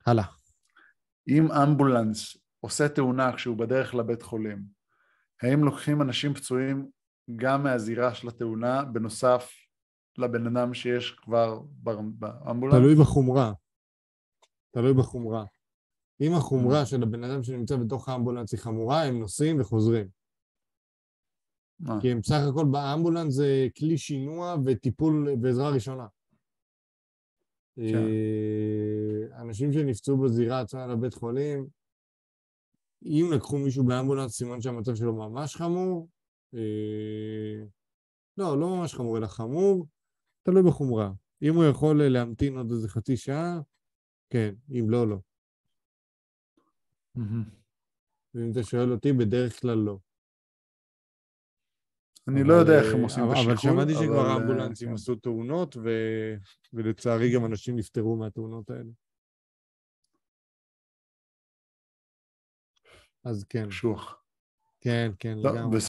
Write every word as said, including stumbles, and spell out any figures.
הלאה. אם אמבולנס עושה תאונה כשהוא בדרך לבית חולים, האם לוקחים אנשים פצועים גם מהזירה של התאונה, בנוסף לבן אדם שיש כבר באמבולנס? תלוי בחומרה. תלוי בחומרה. אם החומרה של הבן אדם שנמצא בתוך האמבולנס היא חמורה, הם נוסעים וחוזרים. כי הם בסך הכל באמבולנס זה כלי שינוע וטיפול ועזרה ראשונה. אנשים שנפצעו בזירה עצמה לבית חולים, אם לקחו מישהו באמבולנס, סימן שהמצב שלו ממש חמור. לא, לא ממש חמור, אלא חמור. תלוי בחומרה. אם הוא יכול להמתין עוד איזה חצי שעה, כן. אם לא, לא. ואם אתה שואל אותי, בדרך כלל לא. אני לא יודע איך הם עושים את השיקול. אבל שמעתי שכבר אמבולנסים עשו תאונות, ולצערי גם אנשים נפטרו מהתאונות האלה. אז כן. קשוח. כן, כן, לגמרי.